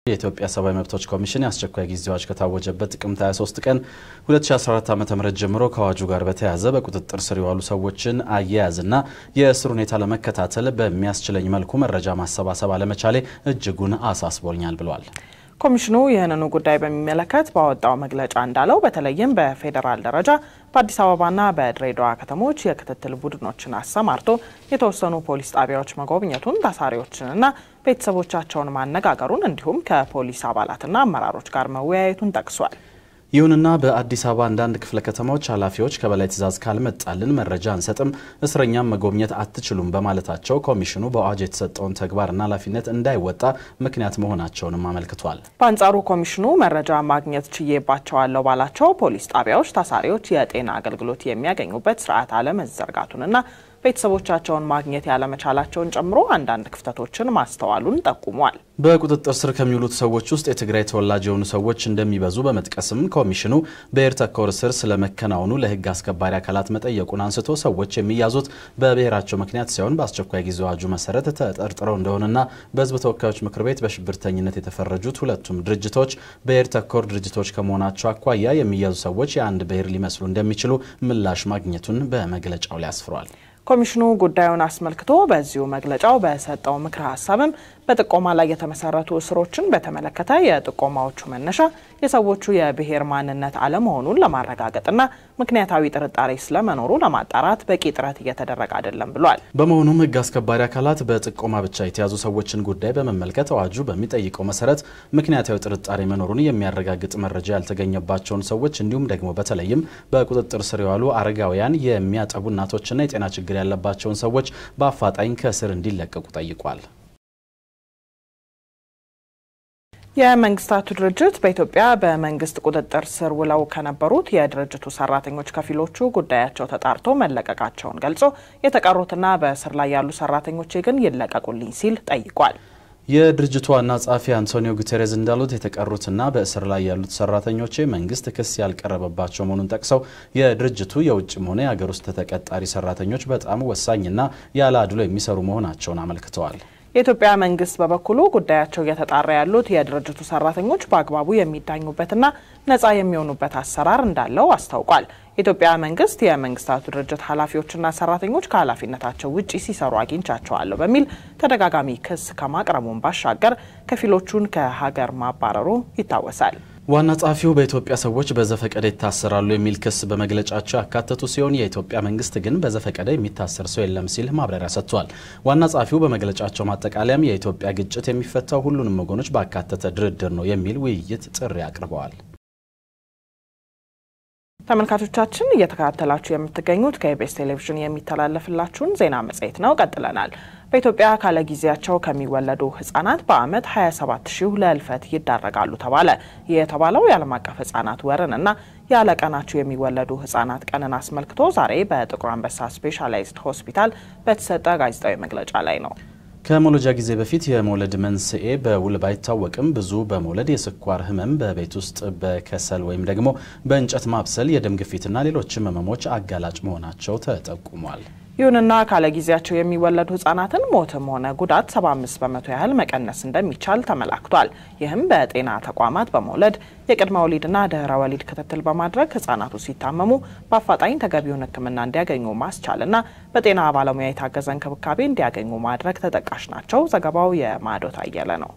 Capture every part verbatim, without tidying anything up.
የኢትዮጵያ ሰብአዊ መብቶች ኮሚሽን ያስቸኳይ ጊዜ አዋጅ ከታወጀበት ጥቅምት ሃያ ሶስት ቀን ሁለት ሺህ አስራ አራት ዓ.ም ጀምሮ ከአዋጁ ጋር በተያያዘ በቁጥጥር ስር የዋሉ ሰዎችን አያያዝና የእስር ሁኔታ ለመከታተል በሚያስችለኝ መልኩ መረጃ ማሰባሰብ አለመቻሌ እጅጉን አሳስቦኛል ብሏል። ኮሚሽኑ ይህንኑ ጉዳይ በሚመለከት ባወጣው መግለጫ እንዳለው በተለይም በፌደራል ደረጃ በአዲስ አበባና በድሬዳዋ ከተሞች የክትትል ቡድኖችን አሰማርቶ የተወሰኑ ፖሊስ ጣቢያዎች መጎብኘቱን ታሳሪዎችንና ቤተሰቦቻቸውን ማነጋገሩን እንዲሁም ከፖሊስ አባላትና አመራሮች ጋር መወያየቱን ጠቅሷል። ይሁንና በአዲስ አበባ አንዳንድ ክፍለ ከተሞች ኃላፊዎች ከበላይ ትዕዛዝ ካልመጣልን መረጃ አንሰጥም፣ እስረኛም መጎብኘት አትችሉም በማለታቸው ኮሚሽኑ በአዋጅ የተሰጠውን ተግባርና ኃላፊነት እንዳይወጣ ምክንያት መሆናቸውንም አመልክቷል። በአንጻሩ ኮሚሽኑ መረጃ ማግኘት ችዬባቸዋለሁ ባላቸው ፖሊስ ጣቢያዎች ታሳሪዎች የጤና አገልግሎት የሚያገኙበት ስርዓት አለመዘርጋቱንና ቤተሰቦቻቸውን ማግኘት ያለመቻላቸውን ጨምሮ አንዳንድ ክፍተቶችን ማስተዋሉን ጠቁሟል። በቁጥጥር ስር ከሚውሉት ሰዎች ውስጥ የትግራይ ተወላጅ የሆኑ ሰዎች እንደሚበዙ በመጥቀስም ኮሚሽኑ ብሔር ተኮር እስር ስለመከናወኑ ለሕግ አስከባሪ አካላት መጠየቁን አንስቶ ሰዎች የሚያዙት በብሔራቸው ምክንያት ሳይሆን በአስቸኳይ ጊዜ አዋጁ መሰረት ተጠርጥረው እንደሆነና በሕዝብ ተወካዮች ምክር ቤት በሽብርተኝነት የተፈረጁት ሁለቱም ድርጅቶች ብሔር ተኮር ድርጅቶች ከመሆናቸው አኳያ የሚያዙ ሰዎች የአንድ ብሔር ሊመስሉ እንደሚችሉ ምላሽ ማግኘቱን በመግለጫው ላይ አስፍሯል። ኮሚሽኑ ጉዳዩን አስመልክቶ በዚሁ መግለጫው በሰጠው ምክረ ሐሳብም በጥቆማ ላይ የተመሰረቱ እስሮችን በተመለከተ የጥቆማዎቹ መነሻ የሰዎቹ የብሔር ማንነት አለመሆኑን ለማረጋገጥና ምክንያታዊ ጥርጣሬ ስለመኖሩ ለማጣራት በቂ ጥረት እየተደረገ አይደለም ብሏል። በመሆኑም ሕግ አስከባሪ አካላት በጥቆማ ብቻ የተያዙ ሰዎችን ጉዳይ በመመልከት አዋጁ በሚጠይቀው መሰረት ምክንያታዊ ጥርጣሬ መኖሩን የሚያረጋግጥ መረጃ ያልተገኘባቸውን ሰዎች እንዲሁም ደግሞ በተለይም በቁጥጥር ስር የዋሉ አረጋውያን የሚያጠቡ እናቶችና የጤና ችግር ያለባቸውን ሰዎች በአፋጣኝ ከእስር እንዲለቀቁ ጠይቋል። የመንግስታቱ ድርጅት በኢትዮጵያ በመንግስት ቁጥጥር ስር ውለው ከነበሩት የድርጅቱ ሰራተኞች ከፊሎቹ ጉዳያቸው ተጣርቶ መለቀቃቸውን ገልጾ የተቀሩትና በእስር ላይ ያሉ ሰራተኞች ግን ይለቀቁልኝ ሲል ጠይቋል። የድርጅቱ ዋና ጸሐፊ አንቶኒዮ ጉተሬዝ እንዳሉት የተቀሩትና በእስር ላይ ያሉት ሰራተኞች መንግስት ክስ ያልቀረበባቸው መሆኑን ጠቅሰው የድርጅቱ የውጭም ሆነ የሀገር ውስጥ ተቀጣሪ ሰራተኞች በጣም ወሳኝና ያለ አድሎ የሚሰሩ መሆናቸውን አመልክተዋል። የኢትዮጵያ መንግስት በበኩሉ ጉዳያቸው እየተጣራ ያሉት የድርጅቱ ሰራተኞች በአግባቡ የሚዳኙበትና ነፃ የሚሆኑበት አሰራር እንዳለው አስታውቋል። የኢትዮጵያ መንግስት የመንግስታቱ ድርጅት ኃላፊዎችና ሰራተኞች ከኃላፊነታቸው ውጪ ሲሰሩ አግኝቻቸዋለሁ በሚል ተደጋጋሚ ክስ ከማቅረቡን ባሻገር ከፊሎቹን ከሀገር ማባረሩ ይታወሳል። ዋና ጸሐፊው በኢትዮጵያ ሰዎች በዘፈቀደ ይታሰራሉ የሚል ክስ በመግለጫቸው ያካተቱ ሲሆን የኢትዮጵያ መንግስት ግን በዘፈቀደ የሚታሰር ሰው የለም ሲል ማብራሪያ ሰጥቷል። ዋና ጸሐፊው በመግለጫቸው ማጠቃለያም የኢትዮጵያ ግጭት የሚፈታው ሁሉንም ወገኖች ባካተተ ድርድር ነው የሚል ውይይት ጥሪ አቅርበዋል። ተመልካቾቻችን እየተከታተላችሁ የምትገኙት ከኢቢኤስ ቴሌቪዥን የሚተላለፍላችሁን ዜና መጽሔት ነው። ቀጥለናል። በኢትዮጵያ ካለ ጊዜያቸው ከሚወለዱ ህጻናት በአመት ሃያ ሰባት ሺህ ለህልፈት ይዳረጋሉ ተባለ። የተባለው የዓለም አቀፍ ህጻናት ወርንና ያለ ቀናቸው የሚወለዱ ህጻናት ቀንን አስመልክቶ ዛሬ በጥቁር አንበሳ ስፔሻላይዝድ ሆስፒታል በተሰጠ ጋዜጣዊ መግለጫ ላይ ነው። ከመውለጃ ጊዜ በፊት የመውለድ መንስኤ በውል ባይታወቅም ብዙ በመውለድ የስኳር ህመም፣ በቤት ውስጥ በከሰል ወይም ደግሞ በእንጨት ማብሰል፣ የደም ግፊትና ሌሎችም ህመሞች አጋላጭ መሆናቸው ተጠቁሟል። ይሁንና ካለ ጊዜያቸው የሚወለዱ ህጻናትን ሞትም ሆነ ጉዳት ሰባ አምስት በመቶ ያህል መቀነስ እንደሚቻል ተመላክቷል። ይህም በጤና ተቋማት በመውለድ የቅድመ ወሊድና ድህረ ወሊድ ክትትል በማድረግ ህጻናቱ ሲታመሙ በአፋጣኝ ተገቢውን ሕክምና እንዲያገኙ ማስቻልና በጤና ባለሙያ የታገዘ እንክብካቤ እንዲያገኙ ማድረግ ተጠቃሽ ናቸው። ዘገባው የማዶት አየለ ነው።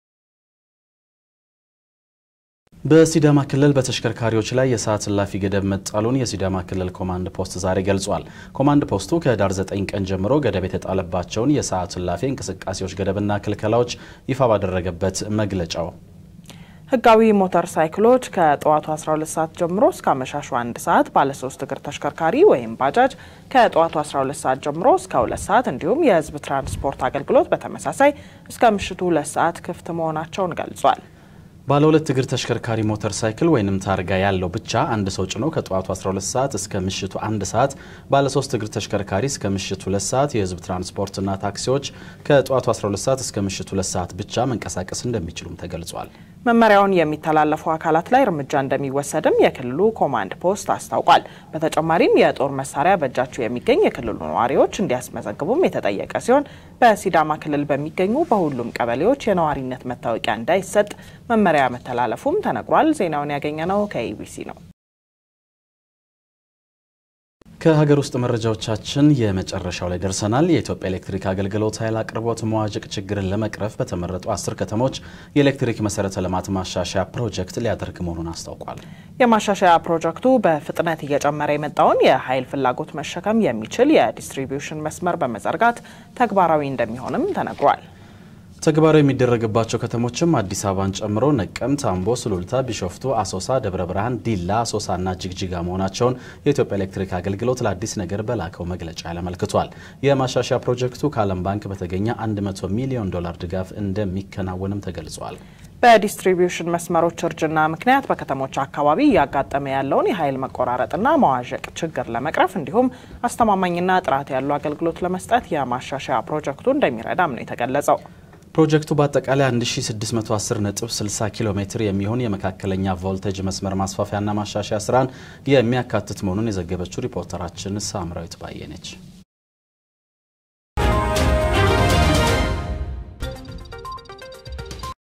በሲዳማ ክልል በተሽከርካሪዎች ላይ የሰዓት እላፊ ገደብ መጣሉን የሲዳማ ክልል ኮማንድ ፖስት ዛሬ ገልጿል። ኮማንድ ፖስቱ ከዳር ዘጠኝ ቀን ጀምሮ ገደብ የተጣለባቸውን የሰዓት እላፊ እንቅስቃሴዎች ገደብና ክልከላዎች ይፋ ባደረገበት መግለጫው ህጋዊ ሞተር ሳይክሎች ከጠዋቱ አስራ ሁለት ሰዓት ጀምሮ እስከ አመሻሹ አንድ ሰዓት፣ ባለ ሶስት እግር ተሽከርካሪ ወይም ባጃጅ ከጠዋቱ አስራ ሁለት ሰዓት ጀምሮ እስከ ሁለት ሰዓት እንዲሁም የህዝብ ትራንስፖርት አገልግሎት በተመሳሳይ እስከ ምሽቱ ሁለት ሰዓት ክፍት መሆናቸውን ገልጿል። ባለ ሁለት እግር ተሽከርካሪ ሞተር ሳይክል ወይንም ታርጋ ያለው ብቻ አንድ ሰው ጭኖ ከጠዋቱ አስራ ሁለት ሰዓት እስከ ምሽቱ አንድ ሰዓት፣ ባለ ሶስት እግር ተሽከርካሪ እስከ ምሽቱ ሁለት ሰዓት፣ የህዝብ ትራንስፖርትና ታክሲዎች ከጠዋቱ አስራ ሁለት ሰዓት እስከ ምሽቱ ሁለት ሰዓት ብቻ መንቀሳቀስ እንደሚችሉም ተገልጿል። መመሪያውን የሚተላለፉ አካላት ላይ እርምጃ እንደሚወሰድም የክልሉ ኮማንድ ፖስት አስታውቋል። በተጨማሪም የጦር መሳሪያ በእጃቸው የሚገኝ የክልሉ ነዋሪዎች እንዲያስመዘግቡም የተጠየቀ ሲሆን በሲዳማ ክልል በሚገኙ በሁሉም ቀበሌዎች የነዋሪነት መታወቂያ እንዳይሰጥ መመሪያ መተላለፉም ተነግሯል። ዜናውን ያገኘነው ከኢቢሲ ነው። ከሀገር ውስጥ መረጃዎቻችን የመጨረሻው ላይ ደርሰናል። የኢትዮጵያ ኤሌክትሪክ አገልግሎት ኃይል አቅርቦት መዋዠቅ ችግርን ለመቅረፍ በተመረጡ አስር ከተሞች የኤሌክትሪክ መሰረተ ልማት ማሻሻያ ፕሮጀክት ሊያደርግ መሆኑን አስታውቋል። የማሻሻያ ፕሮጀክቱ በፍጥነት እየጨመረ የመጣውን የኃይል ፍላጎት መሸከም የሚችል የዲስትሪቢዩሽን መስመር በመዘርጋት ተግባራዊ እንደሚሆንም ተነግሯል። ተግባራዊ የሚደረግባቸው ከተሞችም አዲስ አበባን ጨምሮ ነቀምት፣ አምቦ፣ ሱሉልታ፣ ቢሾፍቱ፣ አሶሳ፣ ደብረ ብርሃን፣ ዲላ፣ አሶሳና ጅግጅጋ መሆናቸውን የኢትዮጵያ ኤሌክትሪክ አገልግሎት ለአዲስ ነገር በላከው መግለጫ ያመለክቷል። የማሻሻያ ፕሮጀክቱ ከዓለም ባንክ በተገኘ አንድ መቶ ሚሊዮን ዶላር ድጋፍ እንደሚከናወንም ተገልጿል። በዲስትሪቢዩሽን መስመሮች እርጅና ምክንያት በከተሞች አካባቢ ያጋጠመ ያለውን የኃይል መቆራረጥና መዋዠቅ ችግር ለመቅረፍ እንዲሁም አስተማማኝና ጥራት ያለው አገልግሎት ለመስጠት የማሻሻያ ፕሮጀክቱ እንደሚረዳም ነው የተገለጸው። ፕሮጀክቱ በአጠቃላይ አንድ ሺህ ስድስት መቶ አስር ነጥብ ስልሳ ኪሎ ሜትር የሚሆን የመካከለኛ ቮልቴጅ መስመር ማስፋፊያና ማሻሻያ ስራን የሚያካትት መሆኑን የዘገበችው ሪፖርተራችን ሳምራዊት ባየነች።